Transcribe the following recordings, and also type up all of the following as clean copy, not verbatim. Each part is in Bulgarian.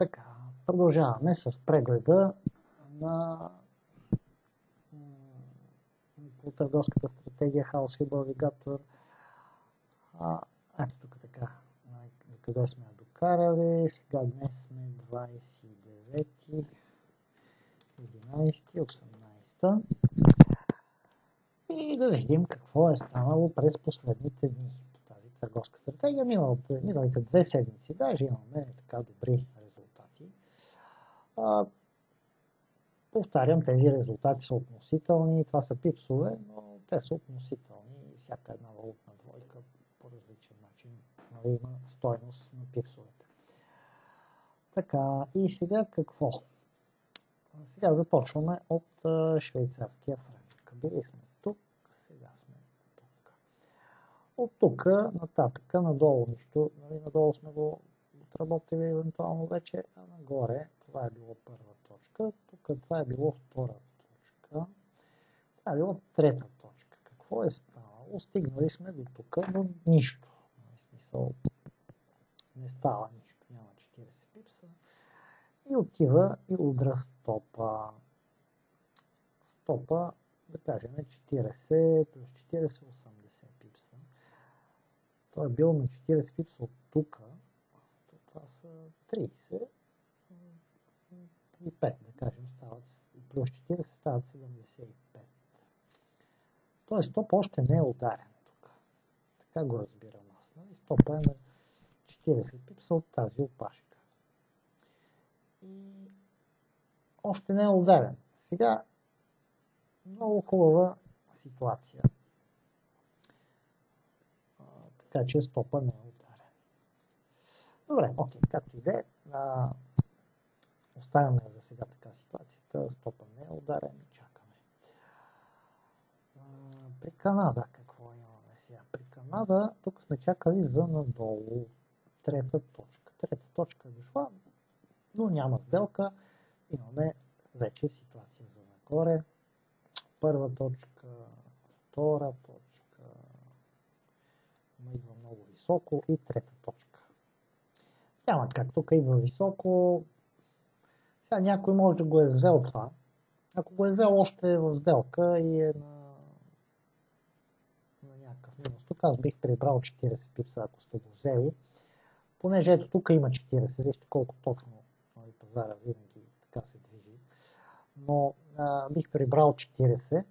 Така, продължаваме с прегледа на търговската стратегия House Hub Alligator. Ето тук така, до къде сме докарали. Сега днес сме 29, 11, 18. И да видим какво е станало през последните дни по тази търговска стратегия. Миналите 2 седмици даже имаме така добри резултати. Повтарям, тези резултати са относителни. Това са пипсове, но те са относителни. Всяка една валутна двойка по различен начин има стойност на пипсовете. Така, и сега какво? Сега започваме от швейцарския франк. Били сме тук, сега сме тук. От тук нататък, надолу нищо, надолу сме го отработили евентуално вече, а нагоре това е било първа точка, тук това е било втора точка, това е било трета точка. Какво е станало? Стигнали сме до тук, но нищо. В смисъл, не става нищо, няма 40 пипса. И отива и удря стопа. Стопа, да кажем, 40 плюс 40, 80 пипса. Той е бил на 40 пипса от тук. Това са 30 и 5, да кажем, стават, плюс 40 стават 75. Тоест стопа още не е ударен тук. Така го разбирам аз. Стопа е на 40 пипса от тази опашка. И още не е ударен. Сега много хубава ситуация. Така че стопа не е ударен. Добре, окей, както и да е. Оставяме за сега така ситуацията. Стопа не е ударен и чакаме. При Канада какво имаме сега? При Канада тук сме чакали за надолу. Трета точка. Трета точка е дошла, но няма сделка. Имаме вече ситуация за нагоре. Първа точка, втора точка, идва много високо и трета точка. Няма как, тук идва високо. Сега някой може да го е взел това. Ако го е взел още в сделка и е на някакъв минус, тук аз бих прибрал 40 пипса, ако сте го взели. Понеже ето тук има 40, вижте колко точно пазара винаги така се движи. Но бих прибрал 40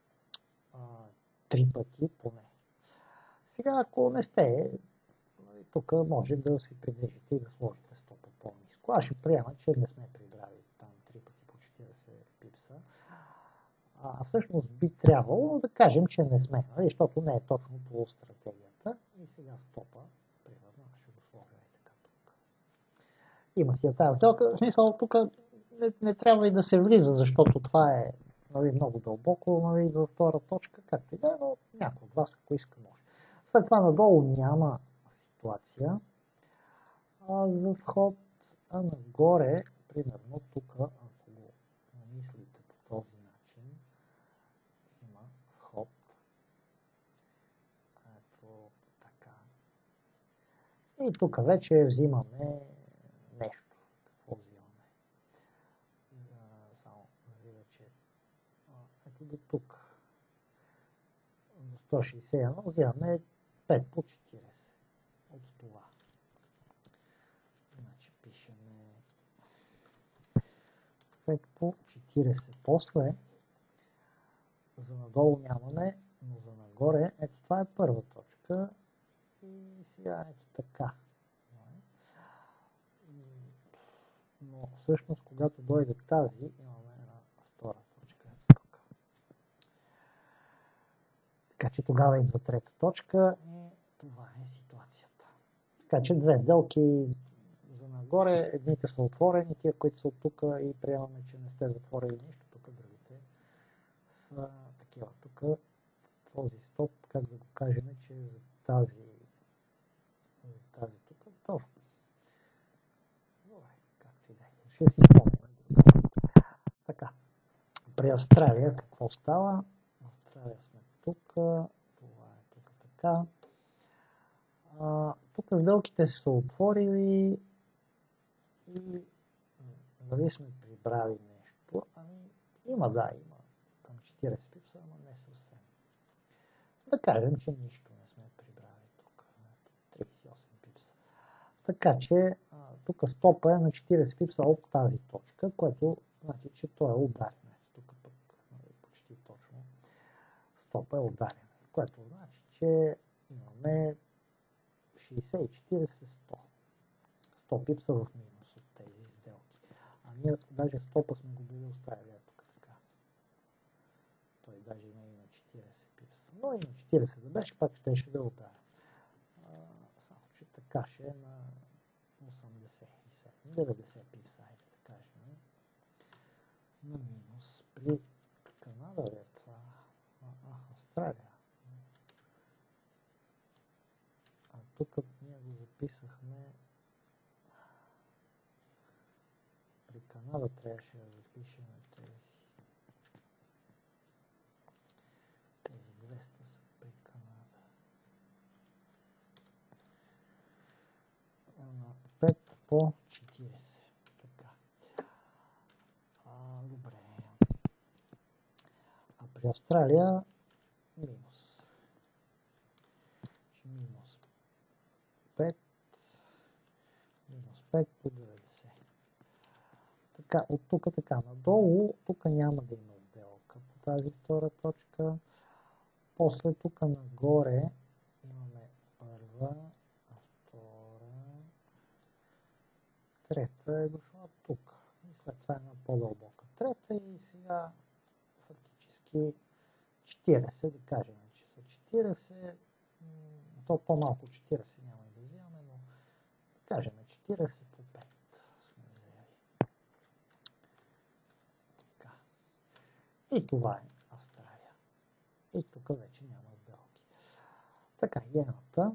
3 пъти поне. Сега, ако не сте, тук може да се придвижите и да сложите стопа по-ниско. Аз ще приема, че не сме прибрали там 3 пъти по 40 пипса. Всъщност би трябвало да кажем, че не сме, защото не е точно по стратегията. И сега стопа, примерно, ще го сложа и така тук. Има си тази сделка. В смисъл, тук не трябва и да се влиза, защото това е много дълбоко във втора точка, както и да е, но някой от вас, ако иска, може. След това надолу няма ситуация за вход, а нагоре, примерно тук, ако го намислите по този начин, има вход. Ето така. И тук вече взимаме нещо. Какво взимаме? Само да видя, че ето до тук. До 161 взимаме 5 по 40 от това. Значи пишеме 5 по 40. После за надолу нямаме, но за нагоре, ето това е първа точка и сега ето така. Но всъщност, когато дойде тази, имаме една втора точка тук. Така че тогава идва трета точка и това е ситуацията. Така че две сделки за нагоре, едните са отворени, тия, които са от тук и приемаме, че не сте затворили нищо, тук другите са такива. Тук този стоп, как да го кажем, че за тази тук, точно. Добре, както и да е. Ще си спомним. Така, при Австралия какво става? Австралия сме тук, това е тук така. Тук сделките са отворили и дали сме прибрали нещо? Ами има, да, има към 40 пипса, ама не съвсем. Да кажем, че нищо не сме прибрали тук. 38 пипса. Така че тук стопа е на 40 пипса от тази точка, което значи, че той е ударен. Тук пък почти точно стопа е ударен, което значи, че имаме 60 и 40, 100. 100 пипса в минус от тези сделки. А ние даже стопа сме го били оставили тук така. Той даже има и на 40 пипса. Но и на 40 да беше, пак ще да ударя. Само, че така ще е на 90 пипса, айде да кажем. На минус при Канада е това. Австралия. А тук ние го записахме. При Канада трябваше да запишем тези 200 са при Канада. На 5 по 40. Така. Добре. А при Австралия минус. Минус 5. Минус 5 по 90. Така, от тук така надолу, тук няма да има сделка по тази втора точка. После тук нагоре имаме първа, втора, трета е дошла тук. И след това една по-дълбока трета и сега фактически 40, да кажем, че са 40, то по-малко 40 няма да вземаме, но да кажем 40 по 5 сме взели. Така. И това е Австралия. И тук вече няма сделки. Така, иената.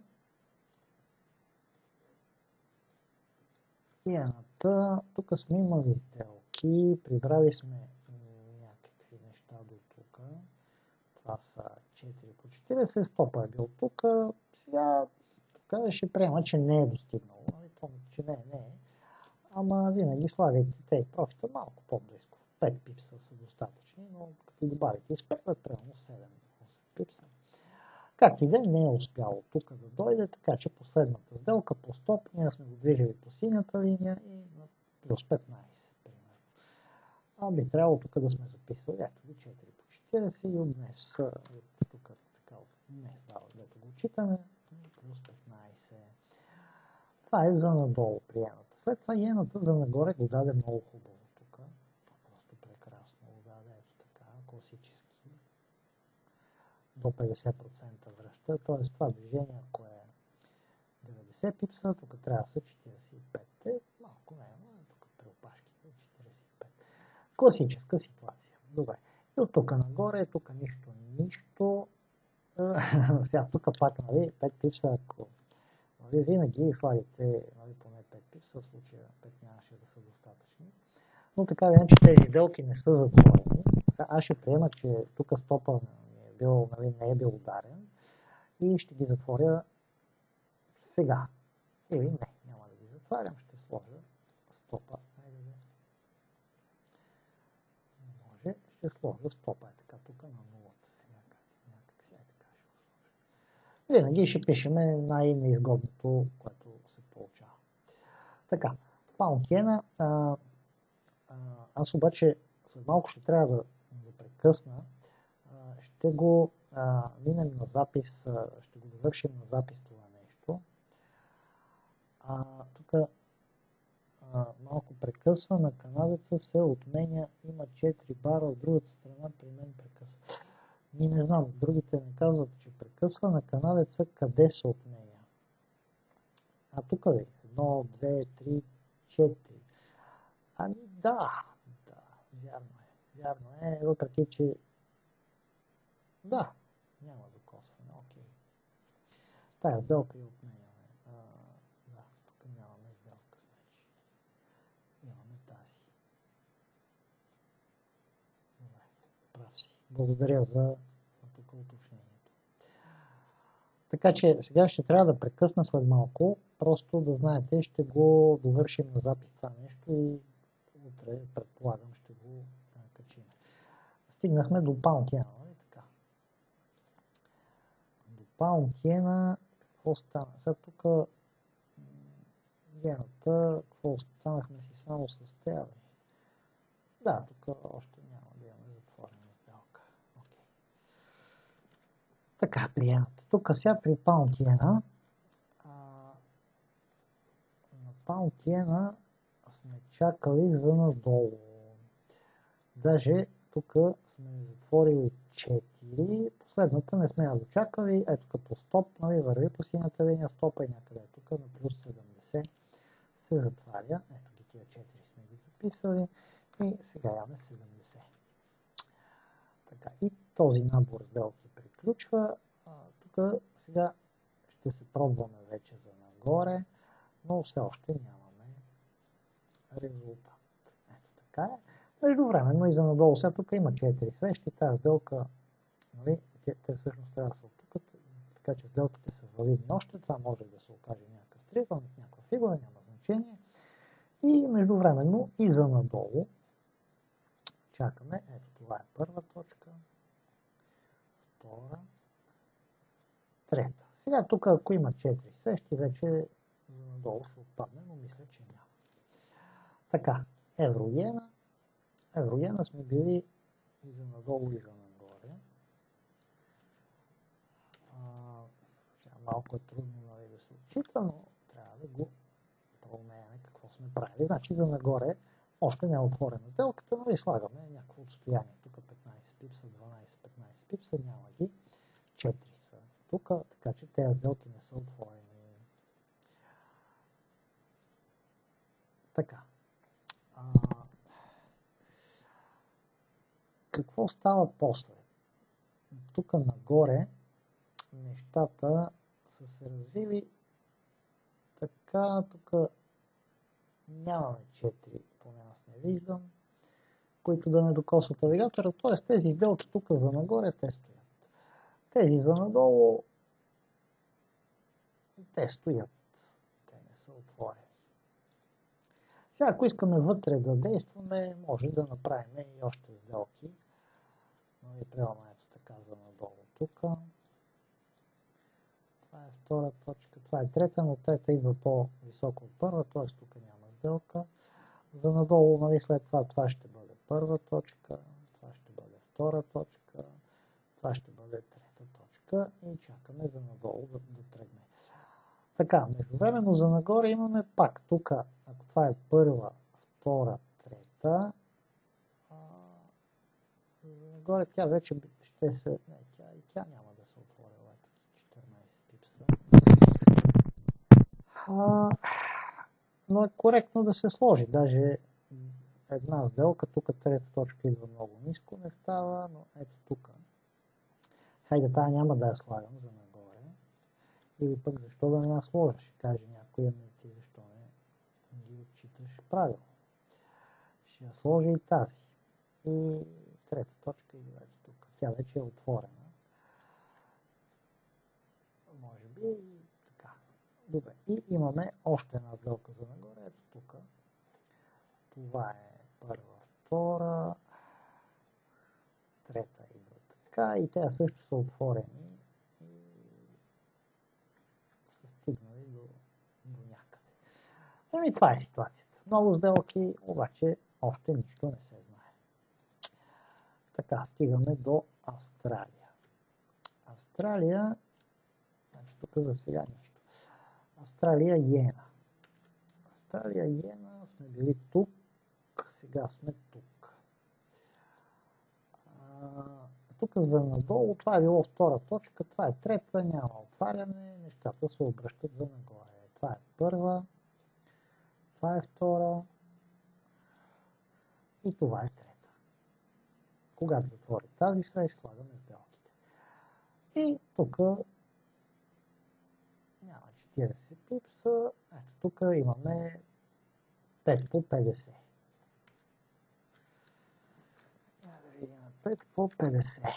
Иената, тук сме имали сделки, прибрали сме някакви неща до тук. Това са 4 по 40, стопа е бил тук. Сега тук ще приема, че не е достигнало. Че не е. Ама винаги слагайте тези профита малко по-близко. 5 пипса са достатъчни, но като добавите изпредват, примерно 7-8 пипса. Както и да не е успяло тук да дойде, така че последната сделка по стоп, ние сме го движили по синята линия и на плюс 15, примерно. Би трябвало тук да сме записали, ето ги 4 по 40 и от днес, тук така, от днес дето го читаме, плюс 15. Това е за надолу при иената. След това иената за нагоре го даде много хубаво тук. Просто прекрасно го даде, ето така, класически. До 50% връща, т.е. това движение, ако е 90 пипса, тук трябва да са 45. Малко не е, но тук при опашките 45. Класическа ситуация. Добре. И от тук нагоре, тук нищо. Сега тук пак, 5 пипса, ако винаги слагате поне 5 пипса, в случая 5 нямаше да са достатъчни. Но така че тези сделки не са затворени. Аз ще приема, че тук стопа не е бил ударен и ще ги затворя сега. Или не, няма да ги затварям, ще сложа стопа. Може, ще сложа стопа. Така, тук на нулата сега. Някак сега така ще го сложа. Винаги ще пишеме най-неизгодното, което се получава. Така, паунт-иена. Аз обаче след малко ще трябва да прекъсна. Ще го минем на запис, ще го довършим на запис това нещо. Тук малко прекъсва, на канадеца се отменя, има 4 бара, от другата страна при мен прекъсва. Не знам, другите не казват, че прекъсва, на канадеца къде се отменя. Тук ли? 1, 2, 3, 4. Да, вярно е, въпреки че да, няма докосване, окей. Тая сделка я отменяме. Да, тук нямаме сделка, значи. Имаме тази. Добре, прав си. Благодаря за тук уточнението. Така че сега ще трябва да прекъсна след малко, просто да знаете, ще го довършим на запис това нещо и утре утре, предполагам, ще го качим. Стигнахме до Паунтиена, нали така? До Паунтиена, какво стана? Сега тук гената, какво останахме си само с тея? Да, тук още няма да имаме затворена сделка. Okay. Така, приемате. Тук сега при Паунтиена, на Паунтиена сме чакали за надолу. Даже тук сме затворили 4, последната не сме я дочакали, ето като стоп, нали, върви по синята линия, стопа и някъде тук на плюс 70 се затваря. Ето ги тия 4 сме ги записали и сега имаме 70. Така, и този набор сделки приключва. Тук сега ще се пробваме вече за нагоре, но все още нямаме резултат. Ето така е. Междувременно и за надолу сега тук има 4 свещи. Тази сделка, нали, те всъщност трябва да се оттъкат, така че сделките са валидни още. Това може да се окаже някакъв триъгълник, някаква фигура, няма значение. И междувременно и за надолу чакаме. Ето това е първа точка, втора, трета. Сега тук, ако има 4 свещи, вече за надолу ще отпадне, но мисля, че няма. Така, евро-иена. Евро-иена сме били и за надолу, и за нагоре. Сега малко е трудно, нали, да се отчита, но трябва да го проумеем какво сме правили. Значи за нагоре още не е отворена сделката, нали, слагаме някакво отстояние. Тук 15 пипса, 12, 15 пипса, няма ги. 4 са тук, така че тези сделки не са отворени. Така. Какво става после? Тук нагоре нещата са се развили така, тук нямаме 4, поне аз не виждам, които да не докосват навигатора, т.е. тези сделки тук за нагоре те стоят. Тези за надолу те стоят, те не са отворени. Сега, ако искаме вътре да действаме, може да направим и още сделки. Но и приемаме ето така за надолу тук. Това е втора точка, това е трета, но трета идва по-високо от първа, т.е. тук няма сделка. За надолу, нали, след това ще бъде първа точка, това ще бъде втора точка, това ще бъде трета точка и чакаме за надолу да тръгне. Така, междувременно за нагоре имаме пак тук, ако това е първа, втора, трета, за нагоре тя вече ще се... Не, тя няма да се отворила, ето 14 пипса. Но е коректно да се сложи, даже една сделка, тук трета точка идва много ниско, не става, но ето тук. Хайде, тая няма да я слагам за нагоре. Или пък защо да не я сложиш? Ще каже някой, ами ти защо не ги отчиташ правилно. Ще я сложи и тази. И трета точка идва ето тук. Тя вече е отворена. Може би и така. Добре. И имаме още една сделка за нагоре. Ето тук. Това е първа, втора, трета идва така. И те също са отворени. И са стигнали до някъде. Ами това е ситуацията. Много сделки, обаче още нищо не се знае. Така, стигаме до Австралия. Австралия, значи тук за сега нищо. Австралия иена. Австралия иена сме били тук, сега сме тук. Тук за надолу, това е било втора точка, това е трета, няма отваряне, нещата се обръщат за нагоре. Това е първа, това е втора и това е трета. Когато затвори тази свещ, слагаме сделките. И тук няма 40 пипса, ето тук имаме 5 по 50. 5 по 50.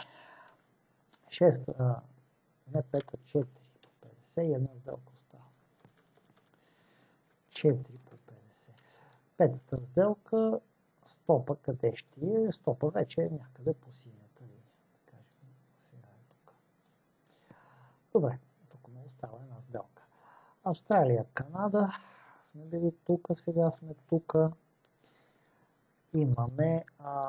6, не 5, а 4 по 50 и една сделка остава. 4 по 50. Петата сделка стопа къде ще е? Стопа вече е някъде по синята линия. Да кажем, сега е тук. Добре, тук му остава една сделка. Австралия, Канада. Сме били тук, сега сме тук. Имаме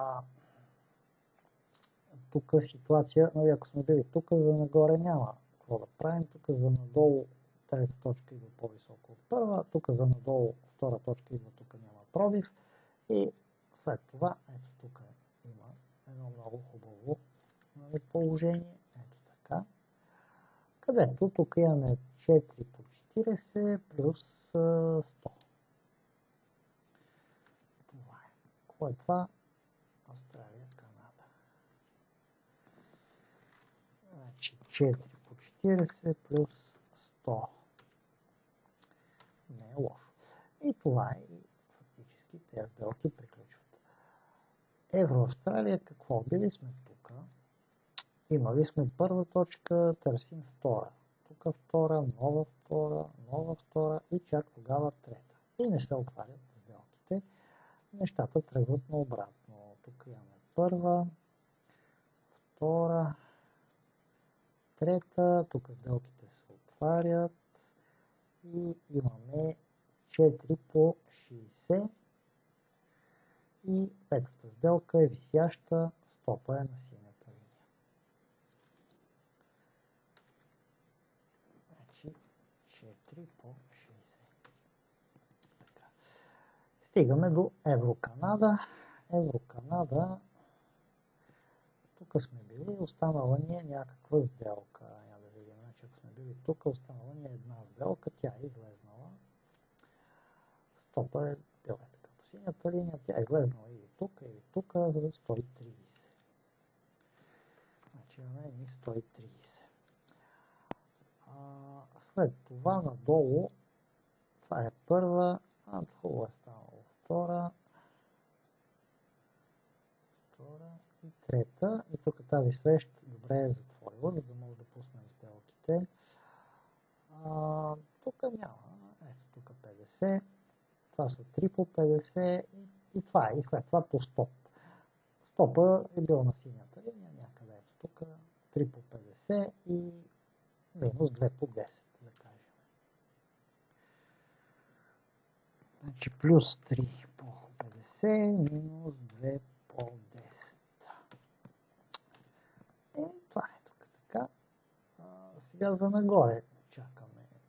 тук ситуация, но ако сме били тук, за нагоре няма какво да правим. Тук за надолу трета точка идва по-високо от първа, тук за надолу втора точка идва, тук няма пробив и след това, ето тук има едно много хубаво положение, ето така, където тук имаме 4 по 40 плюс 100. Това е. Какво е това? Австралия, Канада. Значи 4 по 40 плюс 100. Не е лошо. И това е. И фактически тези сделки приключват. Евро-Австралия, какво? Били сме тук. Имали сме първа точка, търсим втора. Тук втора, нова втора и чак тогава трета. И не се отварят сделките. Нещата тръгват наобратно. Тук имаме първа, втора, трета. Тук сделките се отварят. И имаме 4 по 60. И петата сделка е висяща, стопа е на синята линия. Значи 4 по 60. Така. Стигаме до Евро-Канада. Евро-Канада. Тук сме били, останала ни е някаква сделка. Я да видим, значи ако сме били тук, останала ни е една сделка, тя е излезнала. Стопа е била така по синята линия, тя е излезнала или тук, за 130. Значи имаме и 130. След това надолу, това е първа, хубаво е станало втора и трета. И тук тази свещ добре е затворила, за да може да пуснем сделките. Тук няма, ето тук 50. Това са 3 по 50 и това е. И след това по стоп. Стопа е бил на синята линия, някъде ето тук 3 по 50 и минус 2 по 10, да кажем. Значи плюс 3 по 50, минус 2 по 10. Това е тук така. Сега за нагоре чакаме.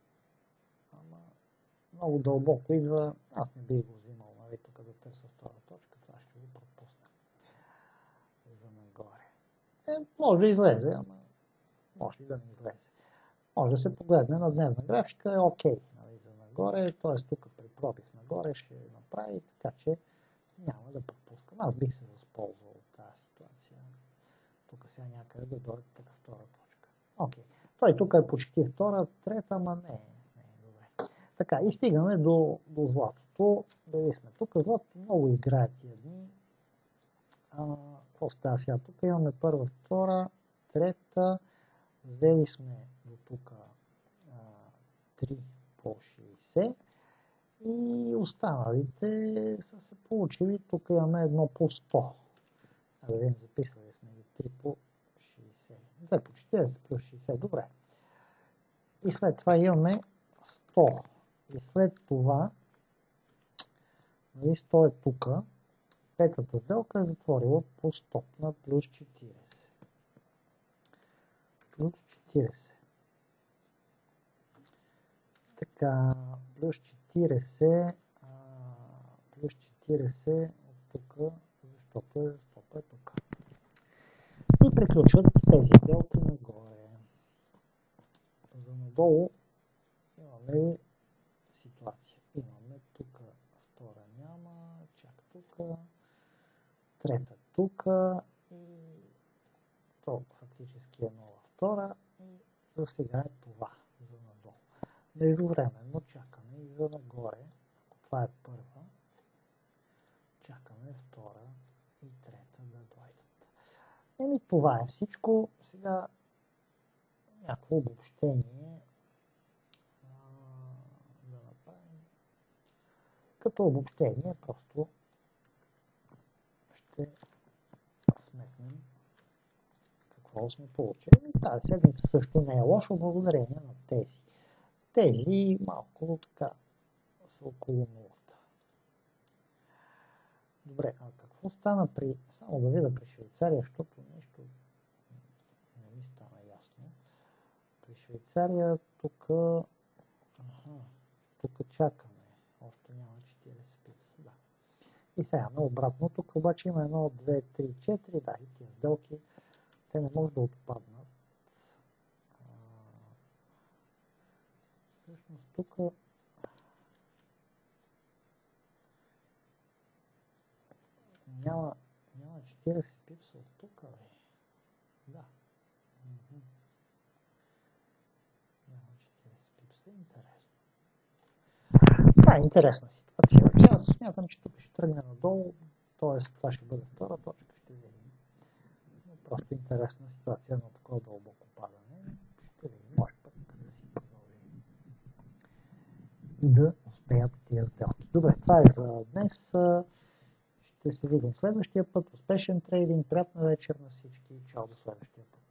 Много дълбоко идва. Аз не бих го взимал, нали, тук да търся втора точка. Това ще го пропусна. За нагоре. Може да излезе, ама може и да не излезе. Може да се погледне на дневна графика, е окей, нали, за нагоре, т.е. тук при пробив нагоре ще направи, така че няма да пропускам. Аз бих се възползвал от тази ситуация. Тук сега някъде да дойде така втора точка. Окей. Той тук е почти втора, трета, ама не е добре. Така, и стигаме до златото. Дали сме тук, златото много играе тия дни. Какво става сега? Тук имаме първа, втора, трета. Взели сме до тук 3 по 60 и останалите са се получили. Тук имаме 1 по 100. Да видим, записали сме ги 3 по 60. 2 по 40 плюс 60. Добре. И след това имаме 100. И след това 100 е тук. Петата сделка е затворила по стоп на плюс 40. Плюс 40. Така, плюс 40 от тук, защото стопа е тук. И приключват тези сделки нагоре. За надолу имаме ситуация. Имаме тук втора няма, чак тук, трета тук и то фактически е нова втора и за сега е това за надолу. Междувременно чакаме и за нагоре, ако това е първа, чакаме втора и трета да дойдат. Това е всичко. Сега някакво обобщение да направим. Като обобщение просто ще сметнем какво сме получили. Тази седмица също не е лошо благодарение на тези. Тези малко така са около нулата. Добре, а какво стана при... Само да видя при Швейцария, защото нещо не ми стана ясно. При Швейцария тук чакаме. Още няма 40 пипса, да. И сега обратно. Тук обаче има 1, 2, 3, 4, да, и тия сделки, те не могат да отпаднат. Всъщност тук няма 40 пипса от тук, да. Няма 40 пипса, интересно. Това е интересна ситуация. Аз смятам, че тук ще тръгне надолу, т.е. това ще бъде втора точка, ще видим. Но просто интересна ситуация на такова дълбоко падане. Ще видим, може пък да си продължим и да успеят тия сделки. Добре, това е за днес. Ще се видим следващия път. Успешен трейдинг, приятна вечер на всички. Чао до следващия път.